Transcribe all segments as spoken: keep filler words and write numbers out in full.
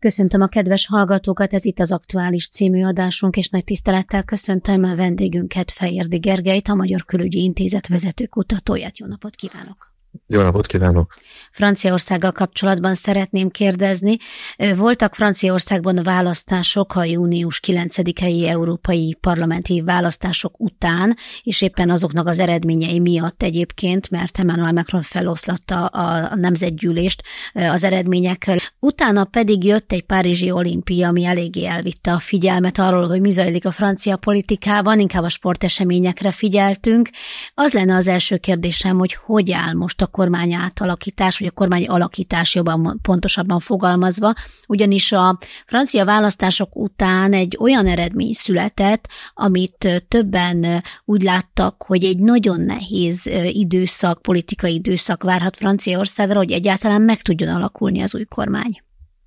Köszöntöm a kedves hallgatókat, ez itt az Aktuális című adásunk, és nagy tisztelettel köszöntöm a vendégünket, Fejérdi Gergelyt, a Magyar Külügyi Intézet vezető kutatóját. Jó napot kívánok! Jó napot kívánok! Franciaországgal kapcsolatban szeretném kérdezni. Voltak Franciaországban választások a június kilencedikei európai parlamenti választások után, és éppen azoknak az eredményei miatt egyébként, mert Emmanuel Macron feloszlatta a nemzetgyűlést az eredményekkel. Utána pedig jött egy párizsi olimpia, ami eléggé elvitte a figyelmet arról, hogy mi zajlik a francia politikában, inkább a sporteseményekre figyeltünk. Az lenne az első kérdésem, hogy hogy áll most a kormány átalakítás, vagy a kormány alakítás jobban pontosabban fogalmazva, ugyanis a francia választások után egy olyan eredmény született, amit többen úgy láttak, hogy egy nagyon nehéz időszak, politikai időszak várhat Franciaországra, hogy egyáltalán meg tudjon alakulni az új kormány.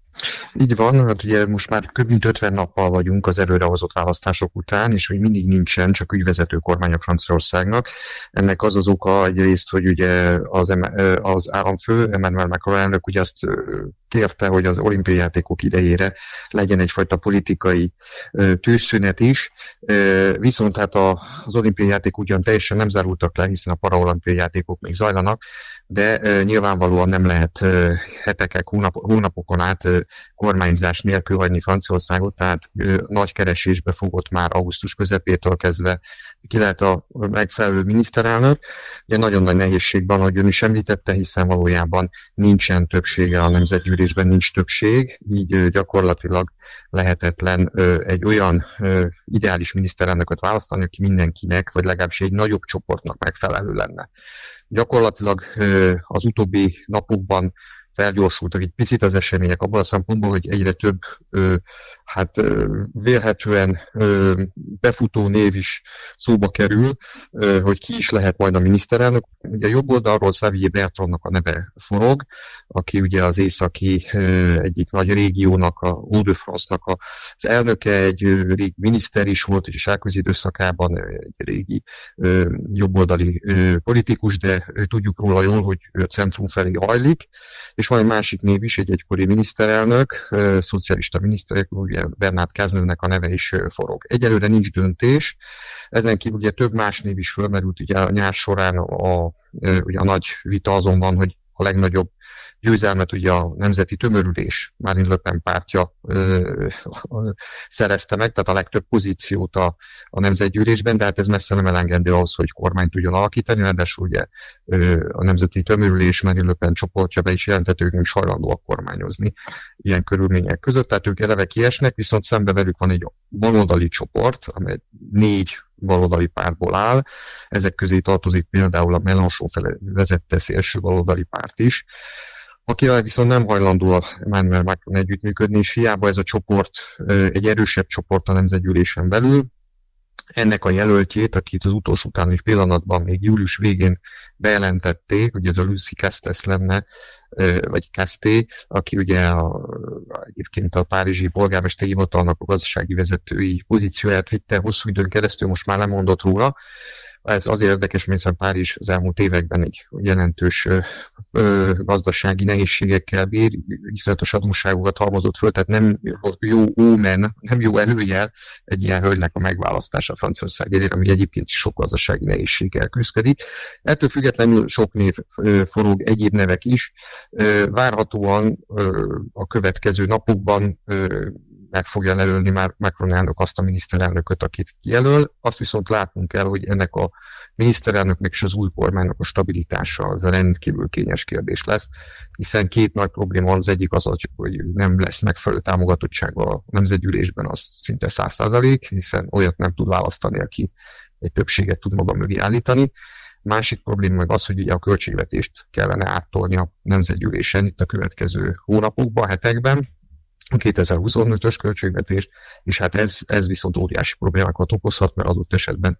Így van, hát ugye most már több mint ötven nappal vagyunk az előrehozott választások után, és hogy mindig nincsen csak ügyvezető kormány a Franciaországnak. Ennek az az oka egyrészt, hogy ugye az, az államfő, Emmanuel Macron elnök ugye azt kérte, hogy az olimpiai játékok idejére legyen egyfajta politikai tűzszünet is, viszont hát az olimpiai játék ugyan teljesen nem zárultak le, hiszen a paraolimpiai játékok még zajlanak, de nyilvánvalóan nem lehet hetekek, hónap, hónapokon át kormányzás nélkül hagyni Franciaországot, tehát nagy keresésbe fogott már augusztus közepétől kezdve ki lehet a megfelelő miniszterelnök. Ugye nagyon nagy nehézségben, ahogy ön is említette, hiszen valójában nincsen többsége a nemzetgyűlésben, nincs többség, így gyakorlatilag lehetetlen egy olyan ideális miniszterelnököt választani, aki mindenkinek, vagy legalábbis egy nagyobb csoportnak megfelelő lenne. Gyakorlatilag az utóbbi napokban felgyorsultak egy picit az események abban a szempontból, hogy egyre több ö, hát ö, vélhetően ö, befutó név is szóba kerül, ö, hogy ki is lehet majd a miniszterelnök. Ugye jobb oldalról Xavier Bertrandnak a neve forog, aki ugye az északi ö, egyik nagy régiónak, a Hauts-de-France-nak az elnöke, egy ö, régi miniszter is volt, és Sárközi időszakában egy régi ö, jobboldali ö, politikus, de ö, tudjuk róla jól, hogy ő a centrum felé hajlik, és van egy másik név is, egy egykori miniszterelnök, ö, szocialista miniszterek, ugye Bernard Cazeneuve-nek a neve is ö, forog. Egyelőre nincs döntés, ezen kívül ugye több más név is fölmerült, ugye a nyár során a, ö, ugye a nagy vita azon van, hogy a legnagyobb győzelmet ugye a Nemzeti Tömörülés, Marine Le Pen pártja ö, ö, szerezte meg, tehát a legtöbb pozíciót a, a nemzetgyűlésben, de hát ez messze nem elengedő ahhoz, hogy kormányt tudjon alakítani, ráadásul ugye ö, a Nemzeti Tömörülés, Marine Le Pen csoportja be is jelentett, ők nem is hajlandóak kormányozni ilyen körülmények között, tehát ők eleve kiesnek, viszont szembe velük van egy baloldali csoport, amely négy baloldali pártból áll. Ezek közé tartozik például a Mélenchon vezette szélső baloldali párt is, akivel viszont nem hajlandó a Emmanuel Macron együttműködni, és hiába ez a csoport egy erősebb csoport a nemzetgyűlésen belül, ennek a jelöltjét, akit az utolsó utáni pillanatban még július végén bejelentették, hogy ez a Lucie Castes lenne, vagy Casté, aki ugye a, egyébként a párizsi polgármesteri hivatalnak a gazdasági vezetői pozícióját vitte hosszú időn keresztül, most már lemondott róla. Ez azért érdekes, mert hiszen Párizs az elmúlt években egy jelentős ö, ö, gazdasági nehézségekkel bír, iszonyatos adósságokat halmozott föl, tehát nem jó ómen, nem jó előjel egy ilyen hölgynek a megválasztása Franciaország élére, ami egyébként is sok gazdasági nehézséggel küzdik. Ettől függetlenül sok név ö, forog, egyéb nevek is. Ö, várhatóan ö, a következő napokban ö, meg fogja jelölni már Macron elnök azt a miniszterelnököt, akit kijelöl. Azt viszont látnunk kell, hogy ennek a miniszterelnöknek és az új kormánynak a stabilitása az a rendkívül kényes kérdés lesz, hiszen két nagy probléma van, az egyik az, hogy nem lesz megfelelő támogatottsága a nemzetgyűlésben, az szinte száz százalék, hiszen olyat nem tud választani, aki egy többséget tud maga mögé állítani. Másik probléma meg az, hogy ugye a költségvetést kellene áttolni a nemzetgyűlésen itt a következő hónapokban, hetekben, a kétezer-huszonötös költségvetést, és hát ez, ez viszont óriási problémákat okozhat, mert adott esetben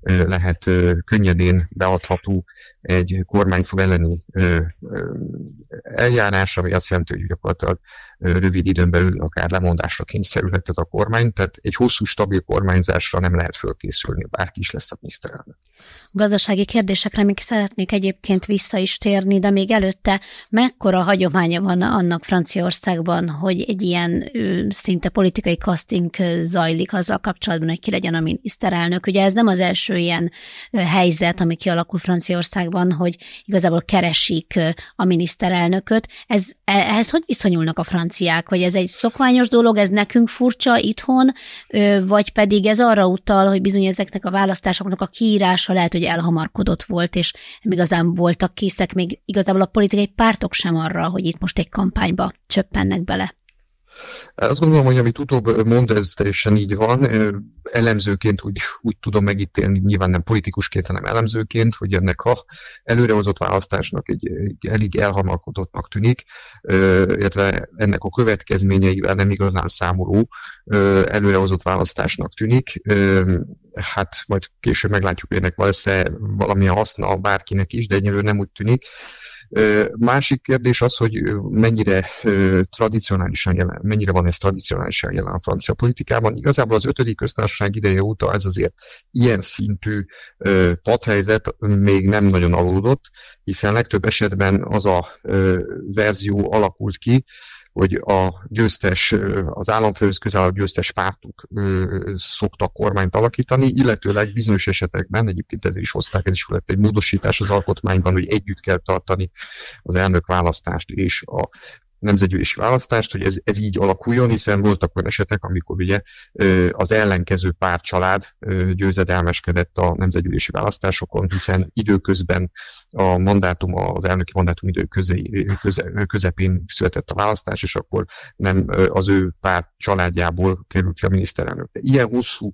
lehet könnyedén beadható egy kormányfő elleni eljárás, ami azt jelenti, hogy gyakorlatilag rövid időn belül akár lemondásra kényszerülhet ez a kormány, tehát egy hosszú, stabil kormányzásra nem lehet fölkészülni, bárki is lesz a miniszterelnök. Gazdasági kérdésekre még szeretnék egyébként vissza is térni, de még előtte mekkora hagyománya van annak Franciaországban, hogy egy ilyen ő, szinte politikai casting zajlik azzal kapcsolatban, hogy ki legyen a miniszterelnök. Ugye ez nem az első ilyen helyzet, ami kialakul Franciaországban, hogy igazából keresik a miniszterelnököt. Ez, ehhez hogy viszonyulnak a franciák? Vagy ez egy szokványos dolog, ez nekünk furcsa itthon, vagy pedig ez arra utal, hogy bizony ezeknek a választásoknak a kiírása lehet, hogy elhamarkodott volt, és nem igazán voltak készek, még igazából a politikai pártok sem arra, hogy itt most egy kampányba csöppennek bele. Azt gondolom, hogy amit utóbb mond, ez teljesen így van. Elemzőként úgy, úgy tudom megítélni, nyilván nem politikusként, hanem elemzőként, hogy ennek a előrehozott választásnak egy, egy elég elhamarkodottnak tűnik, illetve ennek a következményeivel nem igazán számoló előrehozott választásnak tűnik. Hát majd később meglátjuk, hogy ennek valószínűleg valamilyen haszna bárkinek is, de egyelőre nem úgy tűnik. Másik kérdés az, hogy mennyire tradicionálisan jelen, mennyire van ez tradicionálisan jelen a francia politikában. Igazából az ötödik köztársaság ideje óta ez azért ilyen szintű padhelyzet még nem nagyon aludott, hiszen legtöbb esetben az a verzió alakult ki, hogy a győztes, az államfőhöz közel a győztes pártok szoktak kormányt alakítani, illetőleg bizonyos esetekben, egyébként ezért is hozták, ez is lett egy módosítás az alkotmányban, hogy együtt kell tartani az elnökválasztást és a nemzetgyűlési választást, hogy ez, ez így alakuljon, hiszen voltak olyan esetek, amikor ugye az ellenkező pártcsalád győzedelmeskedett a nemzetgyűlési választásokon, hiszen időközben a mandátum, az elnöki mandátum idő köze, köze, közepén született a választás, és akkor nem az ő párt családjából került ki a miniszterelnök. De ilyen hosszú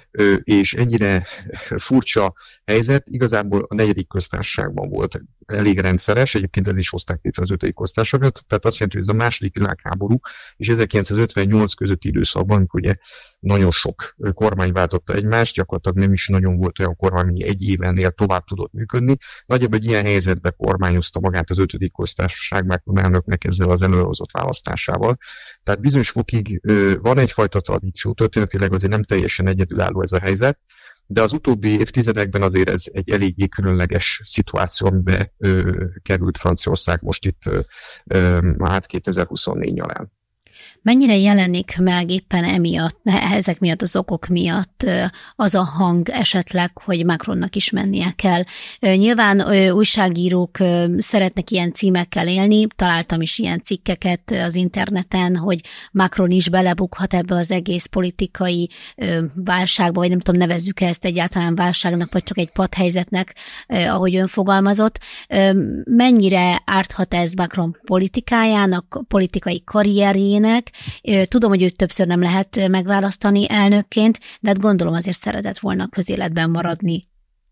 és ennyire furcsa helyzet igazából a negyedik köztársaságban volt elég rendszeres, egyébként ez is hozták létre az ötödik köztársaságot, tehát azt jelenti, hogy ez a második világháború és ezerkilencszázötvennyolc közötti időszakban, amikor ugye nagyon sok kormány váltotta egymást, gyakorlatilag nem is nagyon volt olyan kormány, ami egy évennél tovább tudott működni. Nagyjából egy ilyen helyzetben kormányozta magát az ötödik köztársaság Macron elnöknek ezzel az előrehozott választásával. Tehát bizonyos fokig van egyfajta tradíció, történetileg azért nem teljesen egyedülálló ez a helyzet, de az utóbbi évtizedekben azért ez egy eléggé különleges szituáció, amiben ö, került Franciaország most itt ö, ö, hát kétezer-huszonnégy nyarán. Mennyire jelenik meg éppen emiatt, ezek miatt, az okok miatt az a hang esetleg, hogy Macronnak is mennie kell? Nyilván újságírók szeretnek ilyen címekkel élni, találtam is ilyen cikkeket az interneten, hogy Macron is belebukhat ebbe az egész politikai válságba, vagy nem tudom, nevezzük ezt egyáltalán válságnak, vagy csak egy padhelyzetnek, ahogy ön fogalmazott. Mennyire árthat ez Macron politikájának, politikai karrierjének? Tudom, hogy őt többször nem lehet megválasztani elnökként, de hát gondolom azért szeretett volna közéletben maradni.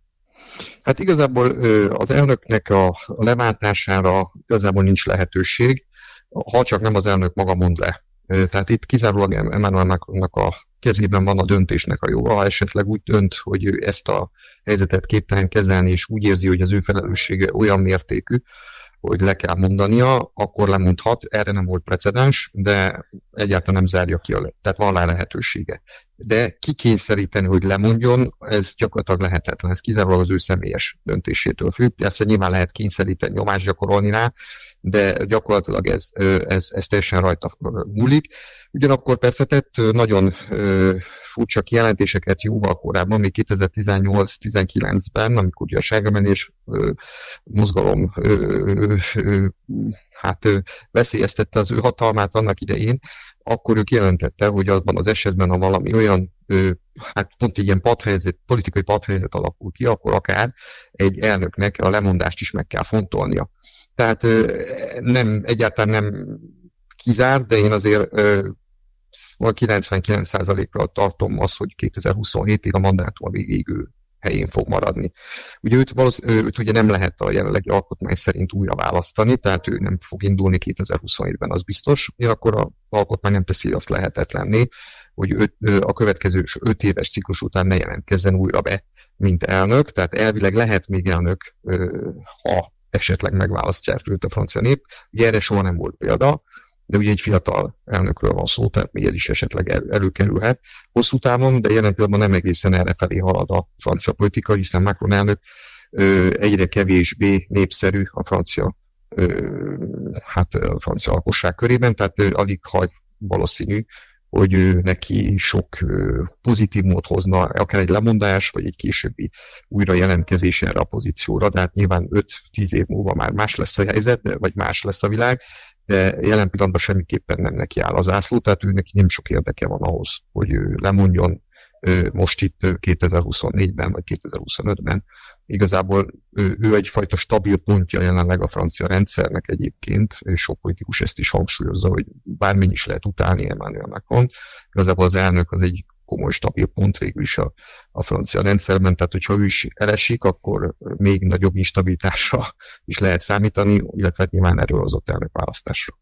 Hát igazából az elnöknek a leváltására igazából nincs lehetőség, ha csak nem az elnök maga mond le. Tehát itt kizárólag Emmanuel Macronnak a kezében van a döntésnek a joga, ha esetleg úgy dönt, hogy ő ezt a helyzetet képtelen kezelni, és úgy érzi, hogy az ő felelőssége olyan mértékű, hogy le kell mondania, akkor lemondhat. Erre nem volt precedens, de egyáltalán nem zárja ki, a, tehát van rá lehetősége. De kikényszeríteni, hogy lemondjon, ez gyakorlatilag lehetetlen. Ez kizárólag az ő személyes döntésétől függ. Persze nyilván lehet kényszeríteni, nyomást gyakorolni rá, de gyakorlatilag ez, ez, ez teljesen rajta múlik. Ugyanakkor persze tett nagyon furcsa kijelentéseket jóval korábban, még kétezer-tizennyolc-tizenkilencben, amikor ugye a sárgamenés mozgalom ö, ö, hát ö, veszélyeztette az ő hatalmát annak idején, akkor ő kijelentette, hogy abban az esetben, ha valami olyan, ö, hát pont egy ilyen padhelyzet, politikai padhelyzet alakul ki, akkor akár egy elnöknek a lemondást is meg kell fontolnia. Tehát ö, nem, egyáltalán nem kizár, de én azért ö, kilencvenkilenc százalékra tartom azt, hogy kétezer-huszonhétig a mandátum a végéig ő helyén fog maradni. Ugye őt, őt ugye nem lehet a jelenlegi alkotmány szerint újra választani, tehát ő nem fog indulni kétezer-huszonhétben, az biztos. Ugyanakkor az alkotmány nem teszi azt lehetetlenné, hogy öt, a következő öt éves ciklus után ne jelentkezzen újra be, mint elnök, tehát elvileg lehet még elnök, ha esetleg megválasztják őt a francia nép. Ugye erre soha nem volt példa, de ugye egy fiatal elnökről van szó, tehát még ez is esetleg el, előkerülhet hosszú távon, de jelen pillanatban nem egészen errefelé halad a francia politika, hiszen Macron elnök ö, egyre kevésbé népszerű a francia, ö, hát a francia lakosság körében, tehát ö, alig hagy valószínű, hogy ő, neki sok ö, pozitívumot hozna, akár egy lemondás, vagy egy későbbi újra jelentkezés erre a pozícióra, de hát nyilván öt-tíz év múlva már más lesz a helyzet, vagy más lesz a világ, de jelen pillanatban semmiképpen nem neki áll az zászló, tehát ő neki nem sok érdeke van ahhoz, hogy ő lemondjon most itt kétezer-huszonnégyben vagy kétezer-huszonötben. Igazából ő, ő egyfajta stabil pontja jelenleg a francia rendszernek egyébként, és sok politikus ezt is hangsúlyozza, hogy bármennyi is lehet utálni Emmanuel Macron, igazából az elnök az egy komoly stabil pont végül is a, a francia rendszerben, tehát hogyha ő is elesik, akkor még nagyobb instabilitásra is lehet számítani, illetve nyilván erről hozott elnökválasztásra.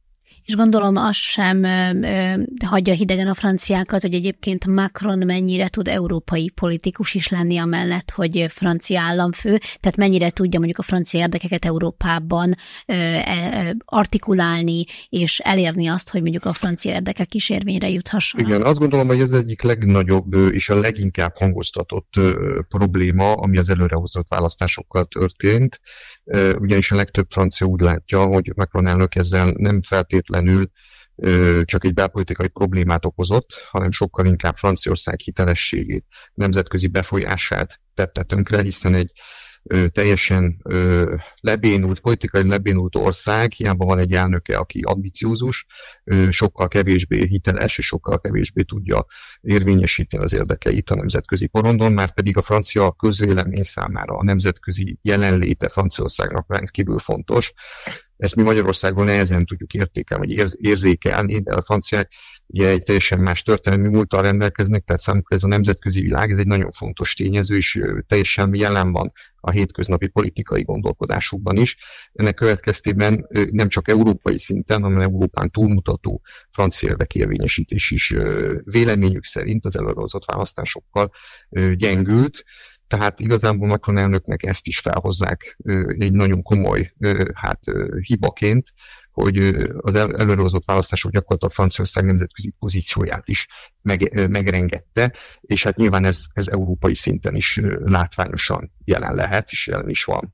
És gondolom az sem ö, ö, hagyja hidegen a franciákat, hogy egyébként Macron mennyire tud európai politikus is lenni amellett, hogy francia államfő, tehát mennyire tudja mondjuk a francia érdekeket Európában ö, ö, artikulálni, és elérni azt, hogy mondjuk a francia érdekek is érvényre juthassanak. Igen, azt gondolom, hogy ez egyik legnagyobb és a leginkább hangoztatott ö, probléma, ami az előrehozott választásokkal történt, ö, ugyanis a legtöbb francia úgy látja, hogy Macron elnök ezzel nem feltétlenül ö, csak egy belpolitikai problémát okozott, hanem sokkal inkább Franciaország hitelességét, nemzetközi befolyását tette tönkre, hiszen egy ö, teljesen ö, lebénult, politikai lebénult ország, hiába van egy elnöke, aki ambiciózus, ö, sokkal kevésbé hiteles, és sokkal kevésbé tudja érvényesíteni az érdekeit a nemzetközi porondon, már pedig a francia közvélemény számára a nemzetközi jelenléte Franciaországnak rendkívül fontos. Ezt mi Magyarországról nehezen tudjuk értékelni, vagy érz, érzékelni, de a franciák ugye egy teljesen más történelmi múlttal rendelkeznek, tehát számukra ez a nemzetközi világ, ez egy nagyon fontos tényező, és teljesen jelen van a hétköznapi politikai gondolkodásukban is. Ennek következtében nem csak európai szinten, hanem Európán túlmutató francia érdekérvényesítés is véleményük szerint az előrehozott választásokkal gyengült. Tehát igazából Macron elnöknek ezt is felhozzák egy nagyon komoly hát, hibaként, hogy az előrehozott választások gyakorlatilag Franciaország nemzetközi pozícióját is meg, megrengette, és hát nyilván ez, ez európai szinten is látványosan jelen lehet, és jelen is van.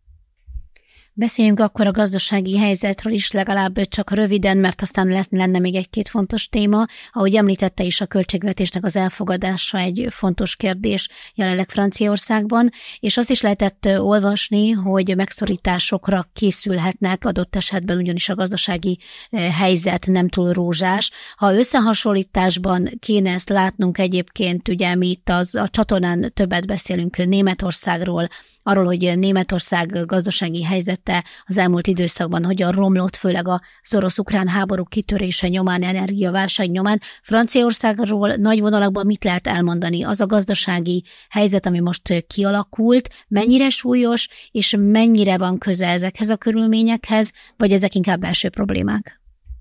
Beszéljünk akkor a gazdasági helyzetről is, legalább csak röviden, mert aztán lesz, lenne még egy-két fontos téma. Ahogy említette is, a költségvetésnek az elfogadása egy fontos kérdés jelenleg Franciaországban, és azt is lehetett olvasni, hogy megszorításokra készülhetnek, adott esetben ugyanis a gazdasági helyzet nem túl rózsás. Ha összehasonlításban kéne ezt látnunk egyébként, ugye mi itt az, a csatornán többet beszélünk Németországról, arról, hogy Németország gazdasági helyzete az elmúlt időszakban hogyan romlott, főleg az orosz-ukrán háború kitörése nyomán, energiaválság nyomán. Franciaországról nagy vonalakban mit lehet elmondani? Az a gazdasági helyzet, ami most kialakult, mennyire súlyos, és mennyire van köze ezekhez a körülményekhez, vagy ezek inkább belső problémák?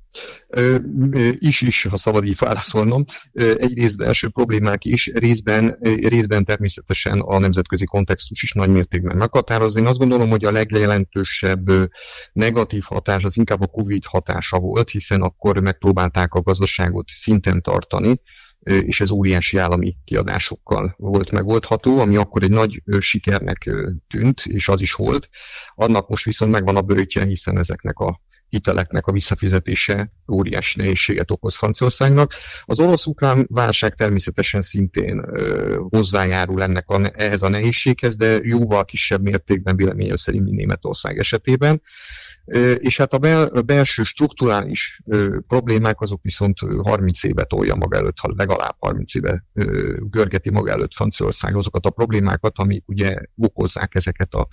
Ö, is is, ha szabad így válaszolnom. Egyrészt belső problémák is, részben, részben természetesen a nemzetközi kontextus is nagy mértékben meghatároz. Én azt gondolom, hogy a legjelentősebb negatív hatás az inkább a Covid hatása volt, hiszen akkor megpróbálták a gazdaságot szinten tartani, és ez óriási állami kiadásokkal volt megoldható, ami akkor egy nagy sikernek tűnt, és az is volt. Annak most viszont megvan a böjtje, hiszen ezeknek a hiteleknek a visszafizetése óriási nehézséget okoz Franciaországnak. Az orosz-ukrán válság természetesen szintén ö, hozzájárul ennek a, ehhez a nehézséghez, de jóval kisebb mértékben véleményem szerint, mint Németország esetében. Ö, és hát a, bel, a belső strukturális ö, problémák azok viszont harminc éve tolja maga előtt, ha legalább harminc éve ö, görgeti maga előtt Franciaország azokat a problémákat, amik ugye okozzák ezeket a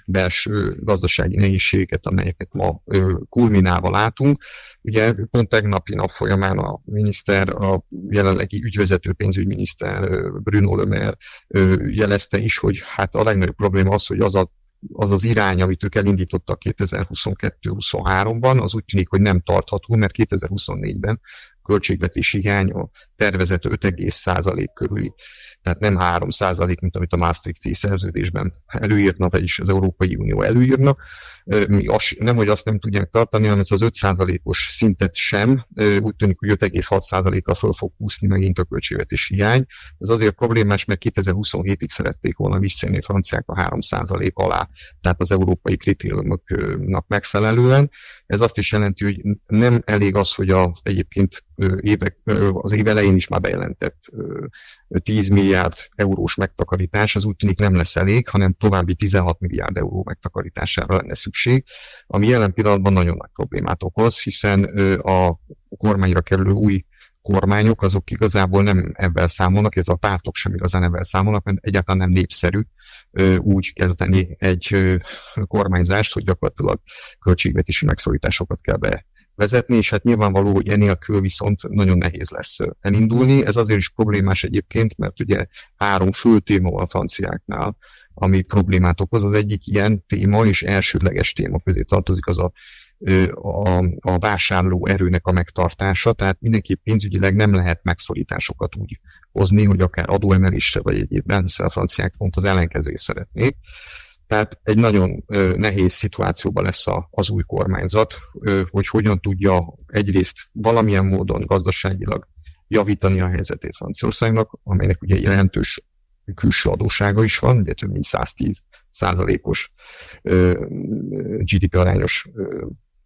belső gazdasági nehézségeket, amelyeket ma kulminálva látunk. Ugye pont tegnapi nap folyamán a miniszter, a jelenlegi ügyvezető pénzügyminiszter Bruno Le Maire jelezte is, hogy hát a legnagyobb probléma az, hogy az a az az irány, amit ők elindítottak kétezer-huszonkettő-huszonháromban, az úgy tűnik, hogy nem tartható, mert kétezer-huszonnégyben a költségvetési hiány a tervezett öt egész százalék körüli, tehát nem három százalék, mint amit a Maastrichti szerződésben előírna, vagyis az Európai Unió előírna. Mi az, nem, hogy azt nem tudják tartani, hanem ez az öt százalékos szintet sem, úgy tűnik, hogy öt egész hat százalékra föl fog húzni megint a költségvetési hiány. Ez azért problémás, mert kétezer-huszonhétig szerették volna visszajönni a franciák a három százalék alá, tehát az európai kritériumoknak megfelelően. Ez azt is jelenti, hogy nem elég az, hogy a, egyébként évek, az év elején is már bejelentett tíz milliárd eurós megtakarítás, az úgy tűnik nem lesz elég, hanem további tizenhat milliárd euró megtakarítására lenne szükség, ami jelen pillanatban nagyon nagy problémát okoz, hiszen a kormányra kerülő új kormányok, azok igazából nem ebben számolnak, ez a pártok sem igazán ebben számolnak, mert egyáltalán nem népszerű úgy kezdeni egy kormányzást, hogy gyakorlatilag költségvetési megszorításokat kell bevezetni, és hát nyilvánvaló, hogy enélkül viszont nagyon nehéz lesz elindulni. Ez azért is problémás egyébként, mert ugye három fő téma van a franciáknál, ami problémát okoz. Az egyik ilyen téma, és elsődleges téma közé tartozik, az a A, a vásárló erőnek a megtartása, tehát mindenképp pénzügyileg nem lehet megszorításokat úgy hozni, hogy akár adóemelésre vagy egyébben, hiszen a franciák pont az ellenkezőjét szeretnék. Tehát egy nagyon ö, nehéz szituációban lesz a, az új kormányzat, ö, hogy hogyan tudja egyrészt valamilyen módon gazdaságilag javítani a helyzetét Franciaországnak, amelynek ugye jelentős külső adóssága is van, ugye több mint száztíz százalékos gé dé pé arányos ö,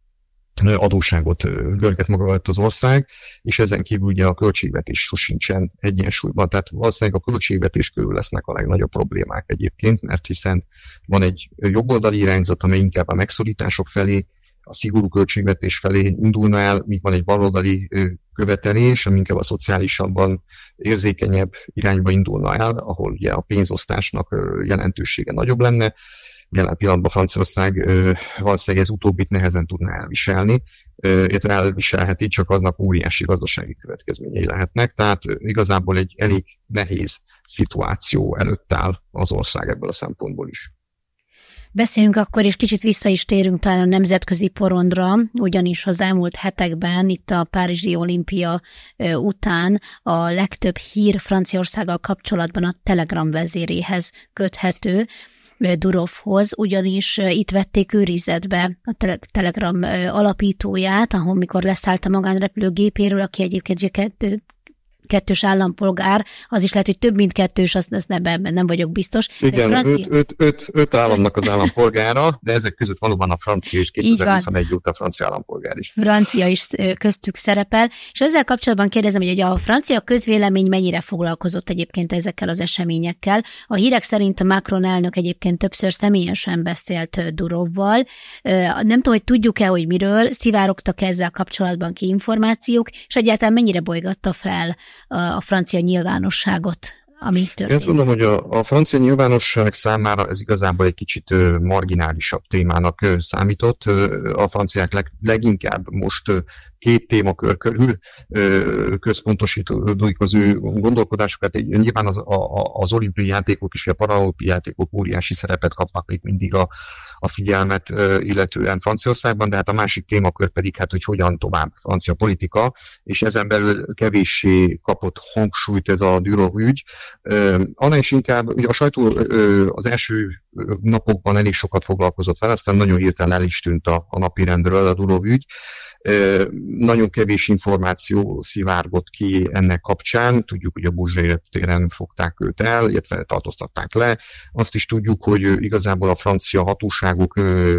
adósságot görget maga alatt az ország, és ezen kívül ugye a költségvetés sincsen egyensúlyban, tehát valószínűleg a költségvetés körül lesznek a legnagyobb problémák egyébként, mert hiszen van egy jobboldali irányzat, amely inkább a megszorítások felé, a szigorú költségvetés felé indulna el, míg van egy baloldali követelés, ami inkább a szociálisabban érzékenyebb irányba indulna el, ahol ugye a pénzosztásnak jelentősége nagyobb lenne. Jelen pillanatban Franciaország valószínűleg ez utóbbit nehezen tudná elviselni, illetve elviselheti, csak aznak óriási gazdasági következményei lehetnek, tehát igazából egy elég nehéz szituáció előtt áll az ország ebből a szempontból is. Beszéljünk akkor, és kicsit vissza is térünk talán a nemzetközi porondra, ugyanis az elmúlt hetekben itt a Párizsi olimpia után a legtöbb hír Franciaországgal kapcsolatban a Telegram vezéréhez köthető, Durovhoz, ugyanis itt vették őrizetbe a Telegram alapítóját, ahol mikor leszállt a magánrepülőgépéről, aki egyébként kettő, kettős állampolgár, az is lehet, hogy több mint kettős, azt, azt nem, nem vagyok biztos. Igen, francia... öt, öt, öt, öt államnak az állampolgára, de ezek között valóban a francia és kétezer-huszonegy óta a francia állampolgár is. Francia is köztük szerepel, és ezzel kapcsolatban kérdezem, hogy a francia közvélemény mennyire foglalkozott egyébként ezekkel az eseményekkel. A hírek szerint a Macron elnök egyébként többször személyesen beszélt Durovval. Nem tudom, hogy tudjuk-e, hogy miről, szivárogtak ezzel kapcsolatban ki információk, és egyáltalán mennyire bolygatta fel a francia nyilvánosságot, ami történt. Én azt mondom, hogy a, a francia nyilvánosság számára ez igazából egy kicsit marginálisabb témának számított. A franciák leg, leginkább most két témakör körül központosítódik az ő gondolkodásukat. Nyilván az, a, az olimpiai játékok és a paralimpiai játékok óriási szerepet kapnak még mindig a, a figyelmet illetően Franciaországban, de hát a másik témakör pedig, hát, hogy hogyan tovább francia politika, és ezen belül kevéssé kapott hangsúlyt ez a Durov ügy. Annál is inkább, ugye a sajtó az első napokban elég sokat foglalkozott vele, aztán nagyon hirtelen el is tűnt a, a napirendről a Durov ügy. Nagyon kevés információ szivárgott ki ennek kapcsán. Tudjuk, hogy a Bourget reptéren fogták őt el, illetve tartóztatták le. Azt is tudjuk, hogy igazából a francia hatóságok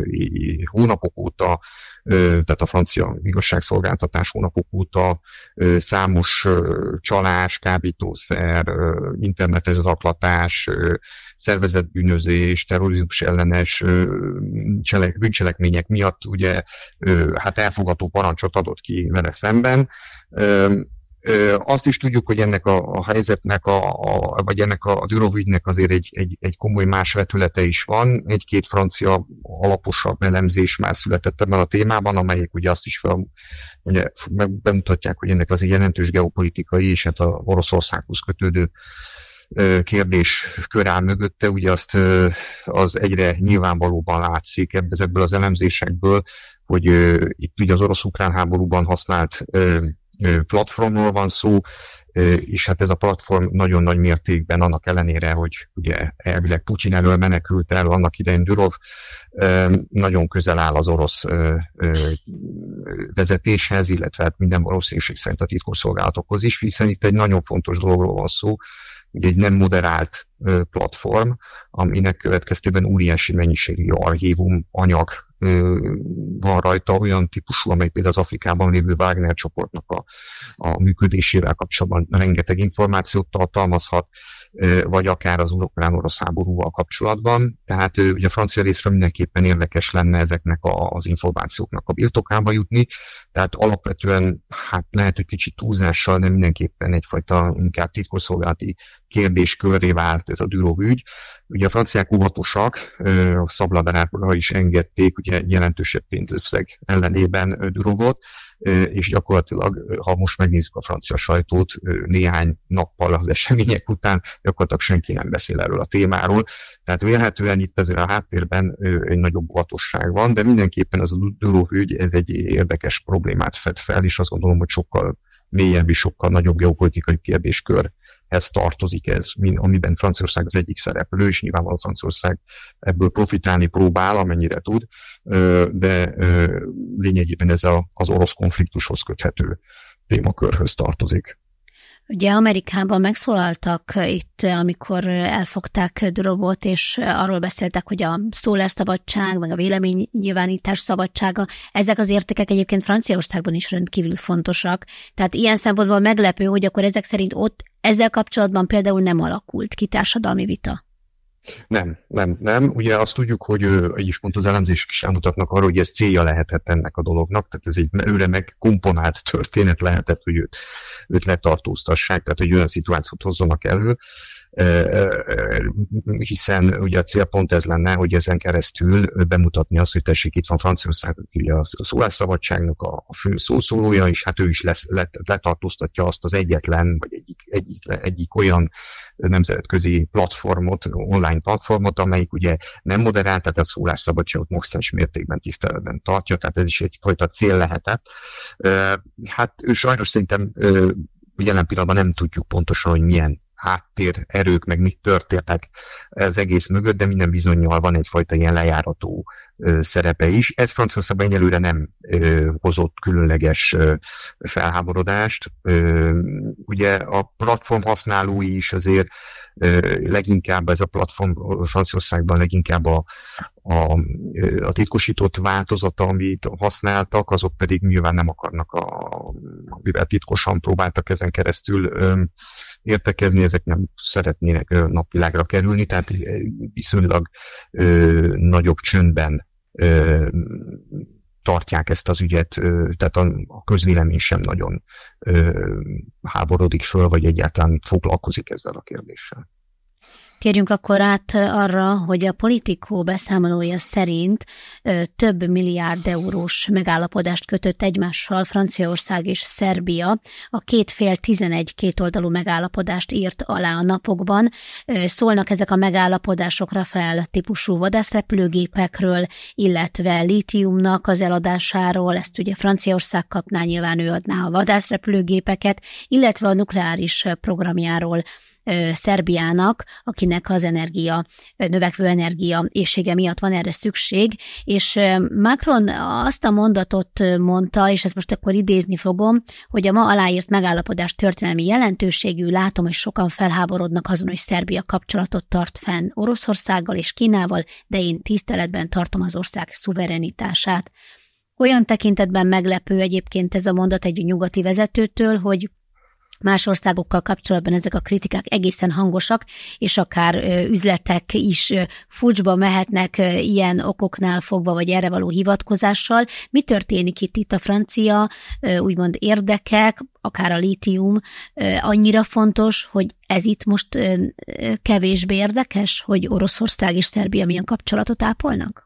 hónapok óta, tehát a francia igazságszolgáltatás hónapok óta számos csalás, kábítószer, internetes zaklatás, szervezetbűnözés, terrorizmus ellenes cselek, bűncselekmények miatt ugye hát elfogadó parancsot adott ki vele szemben. Azt is tudjuk, hogy ennek a, a helyzetnek, a, a, vagy ennek a, a Durov ügynek azért egy, egy, egy komoly más vetülete is van. Egy-két francia alaposabb elemzés már született ebben a témában, amelyek ugye azt is fel, ugye, bemutatják, hogy ennek az egy jelentős geopolitikai és hát a Oroszországhoz kötődő kérdés kör áll mögötte, ugye azt az egyre nyilvánvalóban látszik ebből az elemzésekből, hogy itt ugye az orosz-ukrán háborúban használt platformról van szó, és hát ez a platform nagyon nagy mértékben annak ellenére, hogy ugye elvileg Putyin elől menekült el annak idején Durov, nagyon közel áll az orosz vezetéshez, illetve hát minden valószínűség szerint a titkosszolgálatokhoz is, hiszen itt egy nagyon fontos dologról van szó, ugye egy nem moderált platform, aminek következtében óriási mennyiségű archívum anyag van rajta, olyan típusú, amely például az Afrikában lévő Wagner csoportnak a, a működésével kapcsolatban rengeteg információt tartalmazhat, vagy akár az ukrán-orosz háborúval kapcsolatban. Tehát ugye a francia részről mindenképpen érdekes lenne ezeknek a, az információknak a birtokába jutni, tehát alapvetően hát lehet, hogy kicsit túlzással, de mindenképpen egyfajta inkább titkosszolgálati kérdéskörré vált ez a Durov ügy. Ugye a franciák óvatosak, a szabladárára is engedték ugye jelentősebb pénzösszeg ellenében Durovot, és gyakorlatilag, ha most megnézzük a francia sajtót, néhány nappal az események után gyakorlatilag senki nem beszél erről a témáról. Tehát vélhetően itt azért a háttérben egy nagyobb óvatosság van, de mindenképpen ez a Durov ügy, ez egy érdekes problémát fed fel, és azt gondolom, hogy sokkal mélyebb és sokkal nagyobb geopolitikai kérdéskörhez tartozik ez, amiben Franciaország az egyik szereplő, és nyilvánvalóan Franciaország ebből profitálni próbál, amennyire tud, de lényegében ez az orosz konfliktushoz köthető témakörhöz tartozik. Ugye Amerikában megszólaltak itt, amikor elfogták Durovot, és arról beszéltek, hogy a szólásszabadság, meg a véleménynyilvánítás szabadsága, ezek az értékek egyébként Franciaországban is rendkívül fontosak. Tehát ilyen szempontból meglepő, hogy akkor ezek szerint ott ezzel kapcsolatban például nem alakult ki társadalmi vita. Nem, nem, nem. Ugye azt tudjuk, hogy így is pont az elemzések is elmutatnak arra, hogy ez célja lehetett ennek a dolognak, tehát ez egy őre megkomponált történet lehetett, hogy őt, őt letartóztassák, tehát hogy olyan szituációt hozzanak elő, hiszen ugye a cél pont ez lenne, hogy ezen keresztül bemutatni azt, hogy tessék, itt van Franciaország, ugye a szólásszabadságnak a fő szószólója, és hát ő is lesz, let, letartóztatja azt az egyetlen, vagy egyik, egyik, egyik olyan nemzetközi platformot, online platformot, amelyik ugye nem moderált, tehát a szólásszabadságot maximális mértékben tiszteletben tartja, tehát ez is egyfajta cél lehetett. Hát ő sajnos szerintem jelen pillanatban nem tudjuk pontosan, hogy milyen háttér, erők, meg mit történtek az egész mögött, de minden bizonnyal van egyfajta ilyen lejárató ö, szerepe is. Ez Franciaországban egyelőre nem ö, hozott különleges ö, felháborodást. Ö, ugye a platform használói is azért ö, leginkább ez a platform Franciaországban leginkább a, a, a titkosított változata, amit használtak, azok pedig nyilván nem akarnak, a, mivel titkosan próbáltak ezen keresztül ö, értekezni, ezek nem szeretnének napvilágra kerülni, tehát viszonylag ö, nagyobb csöndben ö, tartják ezt az ügyet, ö, tehát a, a közvélemény sem nagyon ö, háborodik föl, vagy egyáltalán foglalkozik ezzel a kérdéssel. Térjünk akkor át arra, hogy a Politico beszámolója szerint több milliárd eurós megállapodást kötött egymással Franciaország és Szerbia. A két fél tizenegy kétoldalú megállapodást írt alá a napokban. Szólnak ezek a megállapodások Rafale típusú vadászrepülőgépekről, illetve lítiumnak az eladásáról, ezt ugye Franciaország kapná, nyilván ő adná a vadászrepülőgépeket, illetve a nukleáris programjáról Szerbiának, akinek az energia, növekvő energia éhsége miatt van erre szükség, és Macron azt a mondatot mondta, és ezt most akkor idézni fogom, hogy a ma aláírt megállapodás történelmi jelentőségű, látom, hogy sokan felháborodnak azon, hogy Szerbia kapcsolatot tart fenn Oroszországgal és Kínával, de én tiszteletben tartom az ország szuverenitását. Olyan tekintetben meglepő egyébként ez a mondat egy nyugati vezetőtől, hogy más országokkal kapcsolatban ezek a kritikák egészen hangosak, és akár üzletek is fucsba mehetnek ilyen okoknál fogva, vagy erre való hivatkozással. Mi történik itt? Itt a francia úgymond érdekek, akár a lítium annyira fontos, hogy ez itt most kevésbé érdekes, hogy Oroszország és Szerbia milyen kapcsolatot ápolnak?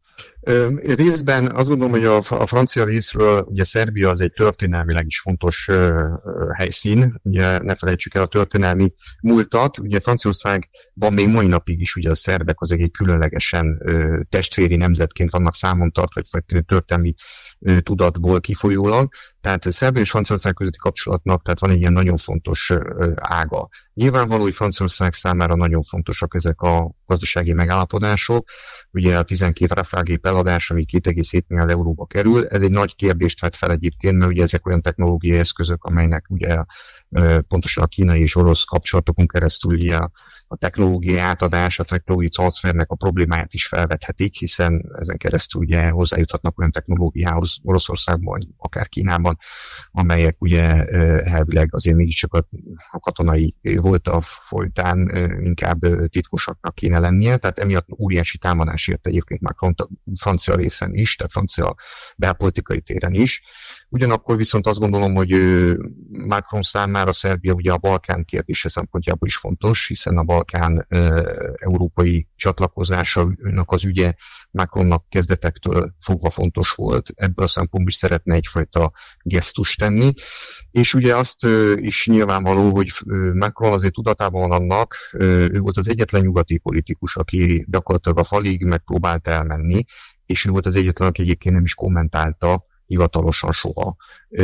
Részben azt gondolom, hogy a, a francia részről ugye Szerbia az egy történelmileg is fontos uh, helyszín, ugye ne felejtsük el a történelmi múltat, ugye Franciaországban még mai napig is ugye a szerbek azok egy különlegesen uh, testvéri nemzetként vannak számon tartva, vagy történelmi uh, tudatból kifolyólag, tehát Szerbia és Franciaország közötti kapcsolatnak tehát van egy ilyen nagyon fontos uh, ága. Nyilvánvaló, hogy Franciaország számára nagyon fontosak ezek a gazdasági megállapodások, ugye a tizenkét Rafale gép eladás, ami két egész hét milliárd euróba kerül, ez egy nagy kérdést vet fel egyébként, mert ugye ezek olyan technológiai eszközök, amelynek ugye pontosan a kínai és orosz kapcsolatokon keresztül ugye a technológiai átadás, a technológiai transfernek a problémáját is felvethetik, hiszen ezen keresztül ugye hozzájuthatnak olyan technológiához Oroszországban, akár Kínában, amelyek ugye elvileg azért mégiscsak a, a katonai volt a folytán inkább titkosaknak kéne lennie, tehát emiatt óriási támadás ért egyébként már francia részen is, tehát francia belpolitikai téren is. Ugyanakkor viszont azt gondolom, hogy Macron számára Szerbia ugye a Balkán kérdése szempontjából is fontos, hiszen a Balkán e, európai csatlakozásának az ügye Macronnak kezdetektől fogva fontos volt. Ebből a szempontból is szeretne egyfajta gesztust tenni. És ugye azt e, is nyilvánvaló, hogy Macron azért tudatában van annak, e, ő volt az egyetlen nyugati politikus, aki gyakorlatilag a falig megpróbált elmenni, és ő volt az egyetlen, aki egyébként nem is kommentálta hivatalosan soha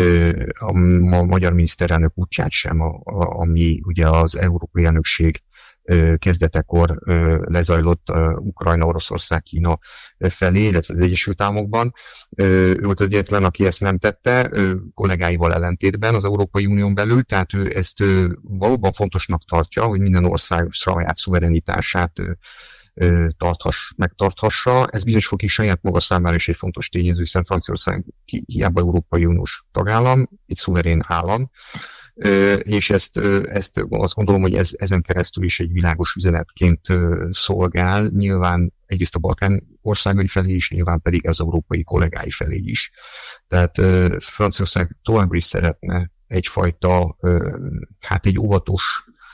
a magyar miniszterelnök útját sem, ami ugye az európai elnökség kezdetekor lezajlott Ukrajna, Oroszország, Kína felé, illetve az Egyesült Államokban. Ő volt az egyetlen, aki ezt nem tette, kollégáival ellentétben az Európai Unión belül, tehát ő ezt valóban fontosnak tartja, hogy minden ország saját szuverenitását tarthass, megtarthassa. Ez bizonyos fokig saját maga számára is egy fontos tényező, hiszen Franciaország hiába Európai Uniós tagállam, egy szuverén állam, és ezt, ezt azt gondolom, hogy ez, ezen keresztül is egy világos üzenetként szolgál, nyilván egyrészt a Balkán országai felé is, nyilván pedig az európai kollégái felé is. Tehát Franciaország továbbra is szeretne egyfajta, hát egy óvatos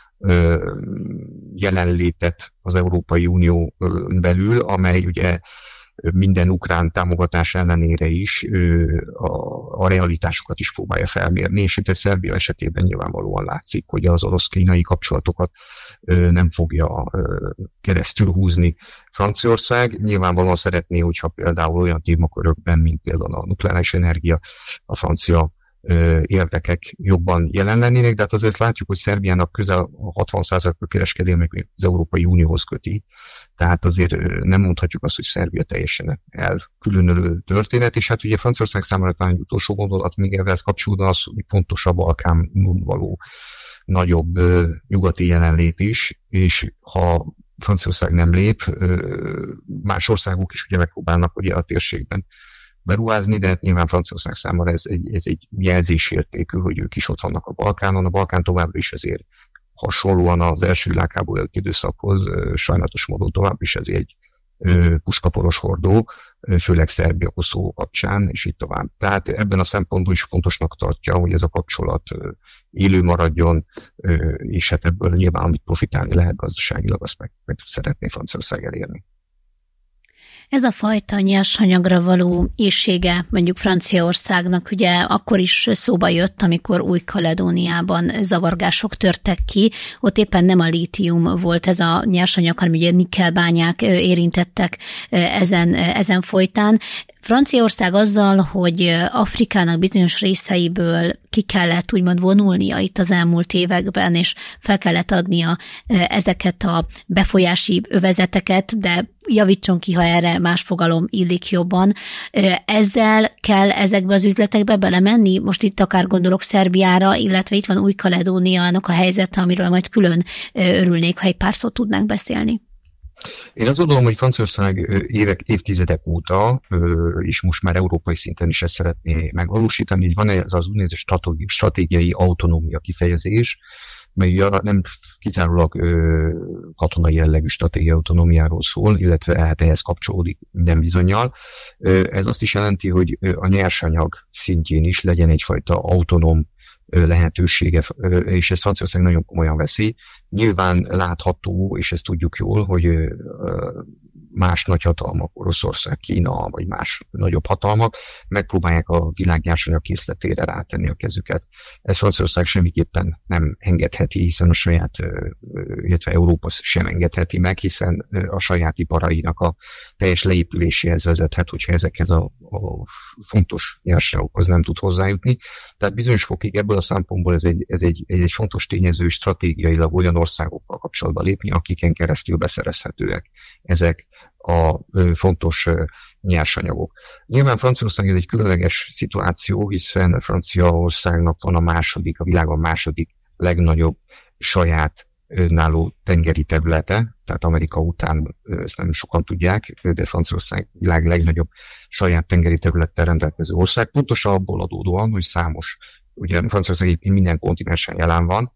jelenlétet az Európai Unió belül, amely ugye minden ukrán támogatás ellenére is a, a realitásokat is próbálja felmérni, és itt a Szerbia esetében nyilvánvalóan látszik, hogy az orosz-kínai kapcsolatokat nem fogja keresztül húzni Franciaország. Nyilvánvalóan szeretné, hogyha például olyan témakörökben, mint például a nukleáris energia, a francia érdekek jobban jelen lennének, de hát azért látjuk, hogy Szerbiának közel hatvan százalékos kereskedelmek az Európai Unióhoz köti. Tehát azért nem mondhatjuk azt, hogy Szerbia teljesen elkülönülő történet, és hát ugye Franciaország számára talán egy utolsó gondolat még ehhez kapcsolódóan az, hogy fontos a Balkán való nagyobb nyugati jelenlét is, és ha Franciaország nem lép, más országok is ugye megpróbálnak ugye a térségben beruházni, de hát nyilván Franciaország számára ez egy, ez egy jelzésértékű, hogy ők is ott vannak a Balkánon. A Balkán továbbra is ezért hasonlóan az első világháború előtti időszakhoz sajnálatos módon tovább is ez egy puskaporos hordó, főleg Szerbia, Koszovó kapcsán, és így tovább. Tehát ebben a szempontból is fontosnak tartja, hogy ez a kapcsolat élő maradjon, és hát ebből nyilván, amit profitálni lehet gazdaságilag, azt meg, meg szeretné Franciaország elérni. Ez a fajta nyersanyagra való éhsége mondjuk Franciaországnak ugye akkor is szóba jött, amikor Új-Kaledóniában zavargások törtek ki. Ott éppen nem a lítium volt ez a nyersanyag, hanem ugye nikkelbányák érintettek ezen, ezen folytán. Franciaország azzal, hogy Afrikának bizonyos részeiből ki kellett úgymond vonulnia itt az elmúlt években, és fel kellett adnia ezeket a befolyási övezeteket, de javítson ki, ha erre más fogalom illik jobban. Ezzel kell ezekbe az üzletekbe belemenni? Most itt akár gondolok Szerbiára, illetve itt van Új-Kaledóniának a helyzete, amiről majd külön örülnék, ha egy pár szót tudnánk beszélni. Én azt gondolom, hogy Franciaország évek, évtizedek óta, és most már európai szinten is ezt szeretné megvalósítani, hogy van ez az úgynevezett stratégiai autonómia kifejezés, mely nem kizárólag katonai jellegű stratégiai autonómiáról szól, illetve hát ehhez kapcsolódik minden bizonnyal. Ez azt is jelenti, hogy a nyersanyag szintjén is legyen egyfajta autonóm lehetősége, és ezt Franciaország nagyon komolyan veszi. Nyilván látható, és ezt tudjuk jól, hogy más nagyhatalmak, Oroszország, Kína, vagy más nagyobb hatalmak megpróbálják a világ nyersanyag készletére rátenni a kezüket. Ez Franciaország semmiképpen nem engedheti, hiszen a saját, illetve Európa sem engedheti meg, hiszen a saját iparainak a teljes leépüléséhez vezethet, hogyha ezekhez a, a fontos nyersanyagokhoz nem tud hozzájutni. Tehát bizonyos fokig ebből a szempontból ez egy, ez egy, egy fontos tényező, stratégiailag olyan országokkal kapcsolatban lépni, akiken keresztül beszerezhetőek ezek a fontos nyersanyagok. Nyilván Franciaország ez egy különleges szituáció, hiszen Franciaországnak van a második, a világon második legnagyobb saját önálló tengeri területe, tehát Amerika után ezt nem sokan tudják, de Franciaország világ legnagyobb saját tengeri területtel rendelkező ország, pontosan abból adódóan, hogy számos, ugye Franciaország egyébként minden kontinensen jelen van,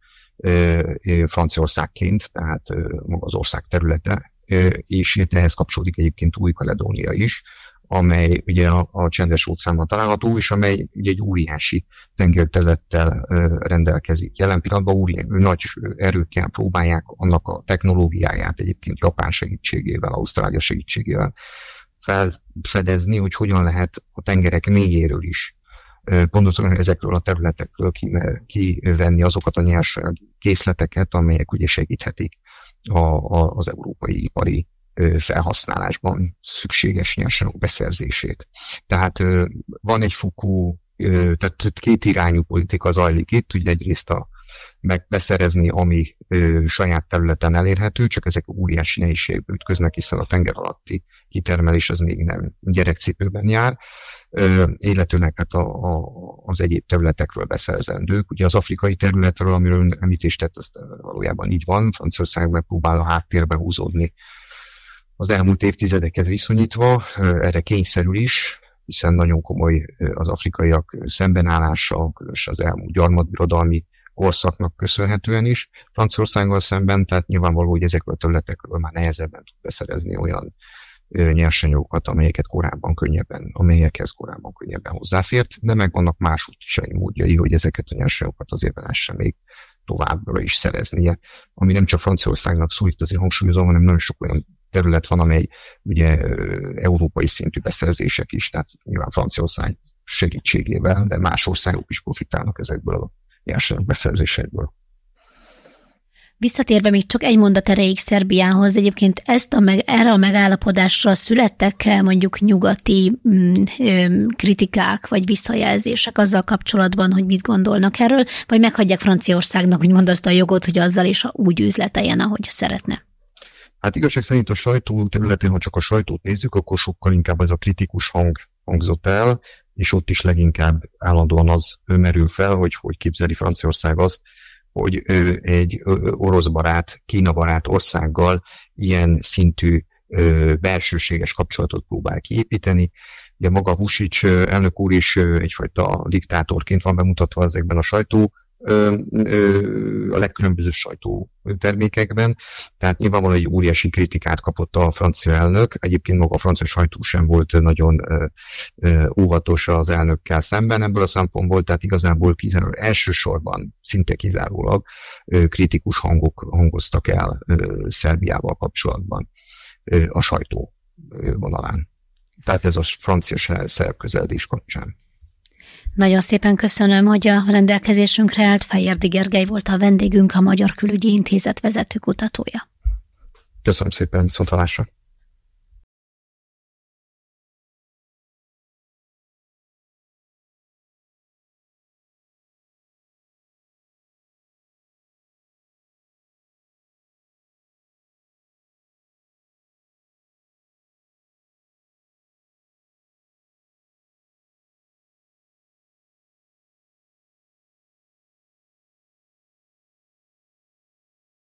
Franciaországként, tehát maga az ország területe, és ehhez kapcsolódik egyébként Új-Kaledónia is, amely ugye a, a csendes óceánban található, és amely ugye egy óriási tengerterülettel rendelkezik. Jelen pillanatban óriási, nagy erőkkel próbálják annak a technológiáját egyébként Japán segítségével, Ausztrália segítségével felfedezni, hogy hogyan lehet a tengerek mélyéről is pontosan ezekről a területekről kivenni azokat a nyers készleteket, amelyek ugye segíthetik a, a, az európai ipari felhasználásban szükséges nyersanyagok beszerzését. Tehát van egy fokú, tehát két irányú politika zajlik itt, ugye egyrészt a meg beszerezni, ami ö, saját területen elérhető, csak ezek óriási nehézségbe ütköznek, hiszen a tenger alatti kitermelés az még nem gyerekcipőben jár, ö, illetőleg hát a, a, az egyéb területekről beszerzendők. Ugye az afrikai területről, amiről említést tett, azt valójában így van, Franciaország megpróbál a háttérbe húzódni az elmúlt évtizedekhez viszonyítva, ö, erre kényszerül is, hiszen nagyon komoly az afrikaiak szembenállása, különösen az elmúlt gyarmatbirodalmi korszaknak köszönhetően is Franciaországgal szemben, tehát nyilvánvaló, hogy ezekről a területekről már nehezebben tud beszerezni olyan nyersanyagokat, amelyeket korábban könnyebben, amelyekhez korábban könnyebben hozzáfért, de meg vannak más útjai módjai, hogy ezeket a nyersanyagokat azért lehessen még továbbra is szereznie, ami nem csak Franciaországnak szól, itt azért hangsúlyozom, hanem nagyon sok olyan terület van, amely ugye európai szintű beszerzések is, tehát nyilván Franciaország segítségével, de más országok is profitálnak ezekből a nyersanyag beszerzésekből. Visszatérve még csak egy mondat erejéig Szerbiához, egyébként ezt a meg, erre a megállapodásra születtek mondjuk nyugati mm, kritikák vagy visszajelzések azzal kapcsolatban, hogy mit gondolnak erről, vagy meghagyják Franciaországnak, úgymond azt a jogot, hogy azzal is úgy üzleteljen, ahogy szeretne? Hát igazság szerint a sajtó területén, ha csak a sajtót nézzük, akkor sokkal inkább ez a kritikus hang hangzott el, és ott is leginkább állandóan az merül fel, hogy hogy képzeli Franciaország azt, hogy egy orosz barát, Kína barát országgal ilyen szintű belsőséges kapcsolatot próbál kiépíteni. Ugye maga Vučić elnök úr is egyfajta diktátorként van bemutatva ezekben a sajtó, a legkülönbözőbb sajtótermékekben, tehát nyilvánvalóan egy óriási kritikát kapott a francia elnök, egyébként maga a francia sajtó sem volt nagyon óvatos az elnökkel szemben ebből a szempontból, tehát igazából kizárólag, elsősorban, szinte kizárólag kritikus hangok hangoztak el Szerbiával kapcsolatban a sajtó vonalán. Tehát ez a francia-szerb közeledés kapcsán. Nagyon szépen köszönöm, hogy a rendelkezésünkre állt. Fejérdi Gergely volt a vendégünk, a Magyar Külügyi Intézet vezető kutatója. Köszönöm szépen, viszonthallásra.